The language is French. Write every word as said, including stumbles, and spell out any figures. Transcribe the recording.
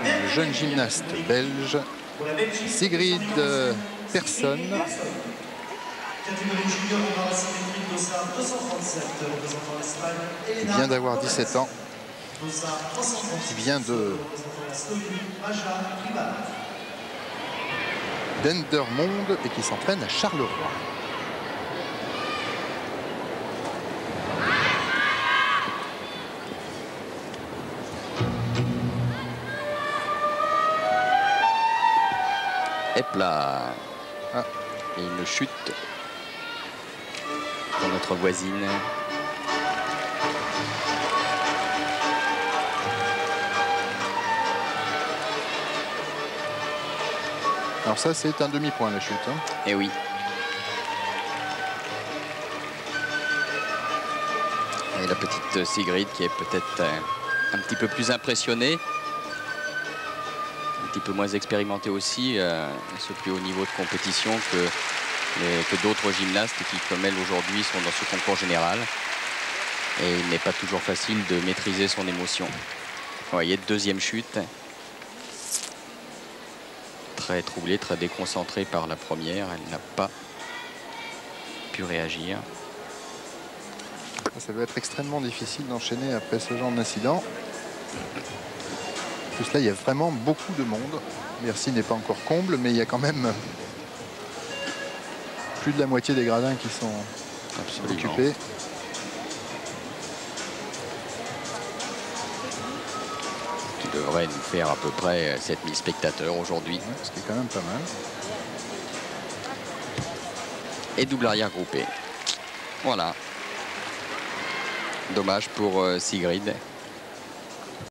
une jeune gymnaste belge, Sigrid Persson, qui vient d'avoir dix-sept ans, qui vient de d'Endermonde et qui s'entraîne à Charleroi. Et là. Ah. Et une chute pour notre voisine. Alors ça, c'est un demi-point, la chute. Hein. Et oui. Et la petite Sigrid qui est peut-être un petit peu plus impressionnée. Un petit peu moins expérimentée aussi, euh, ce plus haut niveau de compétition que, les, que d'autres gymnastes qui, comme elle aujourd'hui, sont dans ce concours général. Et il n'est pas toujours facile de maîtriser son émotion. Vous voyez, deuxième chute. Très troublée, très déconcentrée par la première. Elle n'a pas pu réagir. Ça doit être extrêmement difficile d'enchaîner après ce genre d'incident. En plus là, il y a vraiment beaucoup de monde. Bercy n'est pas encore comble, mais il y a quand même plus de la moitié des gradins qui sont Absolument. occupés. Qui devrait nous faire à peu près sept mille spectateurs aujourd'hui. Ouais, ce qui est quand même pas mal. Et double arrière groupé. Voilà. Dommage pour euh, Sigrid.